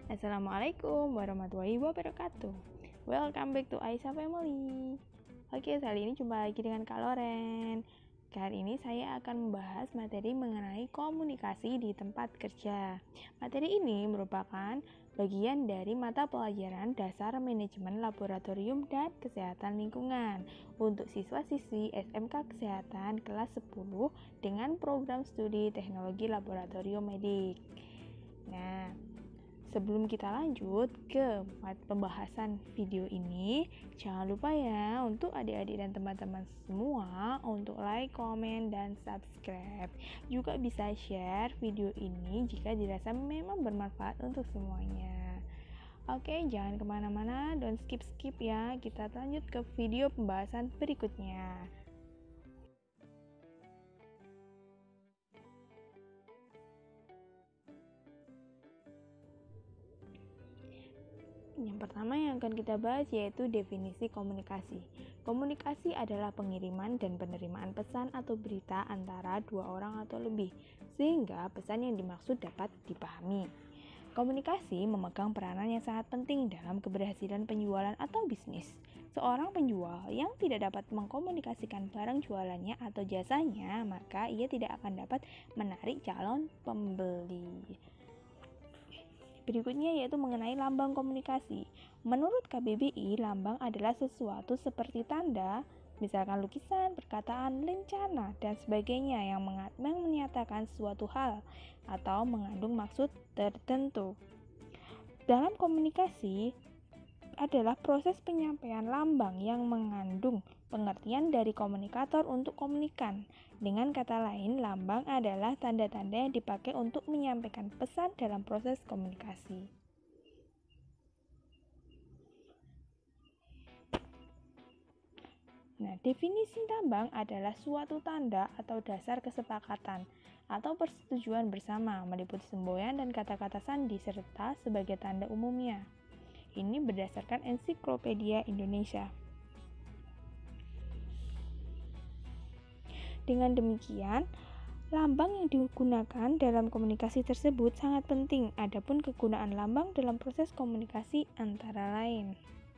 Assalamualaikum warahmatullahi wabarakatuh. Welcome back to Aisyah Family. Oke, kali ini jumpa lagi dengan Kak Loren. Kali ini saya akan membahas materi mengenai komunikasi di tempat kerja. Materi ini merupakan bagian dari mata pelajaran dasar manajemen laboratorium dan kesehatan lingkungan untuk siswa-siswi SMK Kesehatan kelas 10 dengan program studi teknologi laboratorium medik. Nah, sebelum kita lanjut ke pembahasan video ini, jangan lupa ya untuk adik-adik dan teman-teman semua untuk like, komen, dan subscribe. Juga bisa share video ini jika dirasa memang bermanfaat untuk semuanya. Oke, jangan kemana-mana, don't skip ya. Kita lanjut ke video pembahasan berikutnya. Yang pertama yang akan kita bahas yaitu definisi komunikasi. Komunikasi adalah pengiriman dan penerimaan pesan atau berita antara dua orang atau lebih, sehingga pesan yang dimaksud dapat dipahami. Komunikasi memegang peranan yang sangat penting dalam keberhasilan penjualan atau bisnis. Seorang penjual yang tidak dapat mengkomunikasikan barang jualannya atau jasanya, maka ia tidak akan dapat menarik calon pembeli. Berikutnya yaitu mengenai lambang komunikasi. Menurut KBBI, lambang adalah sesuatu seperti tanda, misalkan lukisan, perkataan, lencana, dan sebagainya yang menyatakan suatu hal atau mengandung maksud tertentu. Dalam komunikasi adalah proses penyampaian lambang yang mengandung pengertian dari komunikator untuk komunikan. Dengan kata lain, lambang adalah tanda-tanda yang dipakai untuk menyampaikan pesan dalam proses komunikasi. Nah, definisi lambang adalah suatu tanda atau dasar kesepakatan atau persetujuan bersama, meliputi semboyan dan kata-kata sandi serta sebagai tanda umumnya. Ini berdasarkan Ensiklopedia Indonesia. Dengan demikian, lambang yang digunakan dalam komunikasi tersebut sangat penting. Adapun kegunaan lambang dalam proses komunikasi antara lain.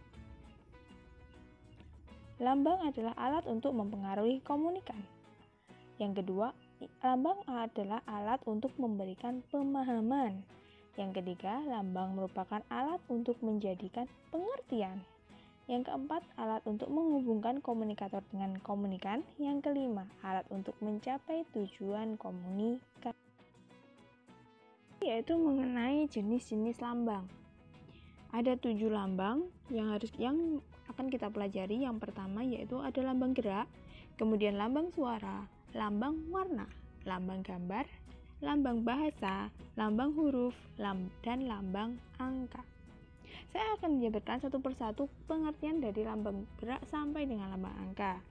Lambang adalah alat untuk mempengaruhi komunikan. Yang kedua, lambang adalah alat untuk memberikan pemahaman. Yang ketiga, lambang merupakan alat untuk menjadikan pengertian. Yang keempat, alat untuk menghubungkan komunikator dengan komunikan. Yang kelima, alat untuk mencapai tujuan komunikasi. Yaitu mengenai jenis-jenis lambang. Ada 7 lambang yang akan kita pelajari. Yang pertama yaitu ada lambang gerak, kemudian lambang suara, lambang warna, lambang gambar, lambang bahasa, lambang huruf, dan lambang angka. Saya akan menjabarkan satu persatu pengertian dari lambang gerak sampai dengan lambang angka.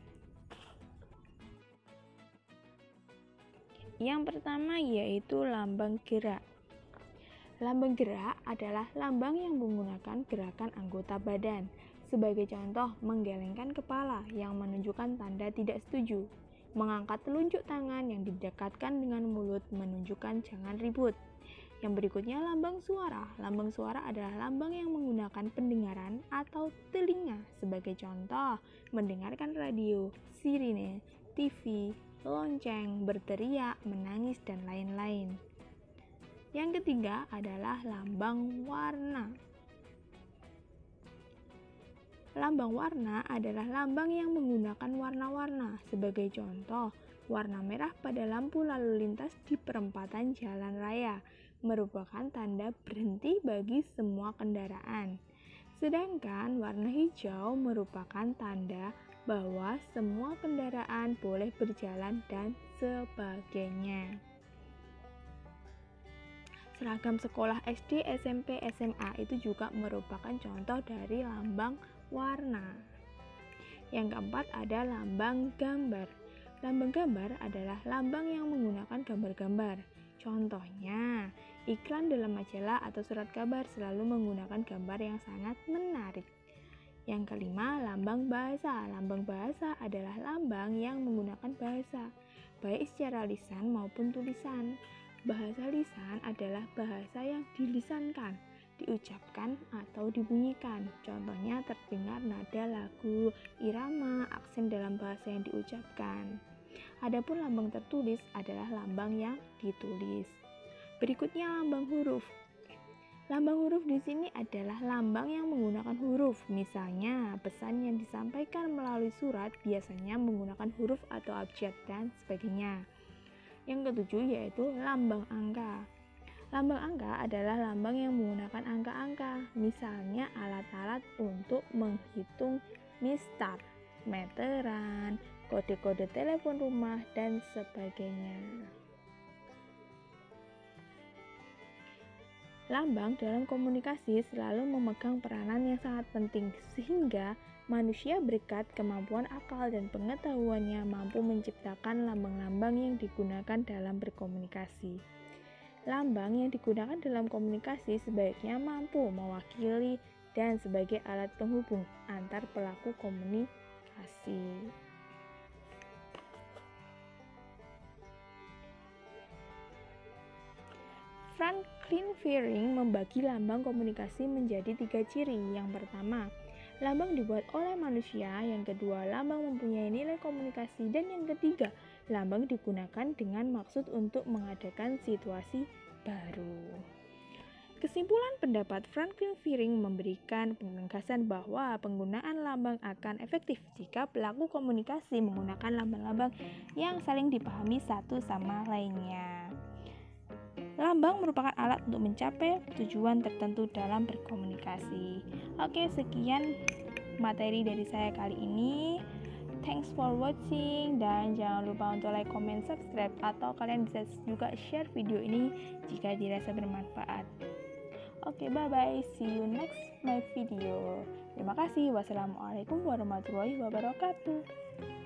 Yang pertama yaitu lambang gerak. Lambang gerak adalah lambang yang menggunakan gerakan anggota badan. Sebagai contoh, menggelengkan kepala yang menunjukkan tanda tidak setuju. Mengangkat telunjuk tangan yang didekatkan dengan mulut menunjukkan jangan ribut. Yang berikutnya lambang suara. Lambang suara adalah lambang yang menggunakan pendengaran atau telinga. Sebagai contoh, mendengarkan radio, sirine, TV, lonceng, berteriak, menangis, dan lain-lain. Yang ketiga adalah lambang warna. Lambang warna adalah lambang yang menggunakan warna-warna. Sebagai contoh, warna merah pada lampu lalu lintas di perempatan jalan raya merupakan tanda berhenti bagi semua kendaraan. Sedangkan warna hijau merupakan tanda bahwa semua kendaraan boleh berjalan dan sebagainya. Seragam sekolah SD, SMP, SMA itu juga merupakan contoh dari lambang warna. Yang keempat ada lambang gambar. Lambang gambar adalah lambang yang menggunakan gambar-gambar. Contohnya, iklan dalam majalah atau surat kabar selalu menggunakan gambar yang sangat menarik. Yang kelima, lambang bahasa. Lambang bahasa adalah lambang yang menggunakan bahasa, baik secara lisan maupun tulisan. Bahasa lisan adalah bahasa yang dilisankan. diucapkan atau dibunyikan. Contohnya terdengar nada lagu, irama, aksen dalam bahasa yang diucapkan. Adapun lambang tertulis adalah lambang yang ditulis. Berikutnya lambang huruf. Lambang huruf di sini adalah lambang yang menggunakan huruf. Misalnya, pesan yang disampaikan melalui surat biasanya menggunakan huruf atau abjad dan sebagainya. Yang ketujuh yaitu lambang angka. Lambang angka adalah lambang yang menggunakan angka-angka. Misalnya alat-alat untuk menghitung mistar, meteran, kode-kode telepon rumah, dan sebagainya. Lambang dalam komunikasi selalu memegang peranan yang sangat penting, sehingga manusia berkat kemampuan akal dan pengetahuannya mampu menciptakan lambang-lambang yang digunakan dalam berkomunikasi. Lambang yang digunakan dalam komunikasi sebaiknya mampu mewakili dan sebagai alat penghubung antar pelaku komunikasi. Franklin Fielding membagi lambang komunikasi menjadi 3 ciri. Yang pertama, lambang dibuat oleh manusia. Yang kedua, lambang mempunyai nilai komunikasi. Dan yang ketiga, lambang digunakan dengan maksud untuk mengadakan situasi baru. Kesimpulan pendapat Franklin Fielding memberikan penegasan bahwa penggunaan lambang akan efektif jika pelaku komunikasi menggunakan lambang-lambang yang saling dipahami satu sama lainnya. Lambang merupakan alat untuk mencapai tujuan tertentu dalam berkomunikasi. Oke, sekian materi dari saya kali ini. Thanks for watching, dan jangan lupa untuk like, comment, subscribe, atau kalian bisa juga share video ini jika dirasa bermanfaat. Oke, bye-bye. See you next my video. Terima kasih. Wassalamualaikum warahmatullahi wabarakatuh.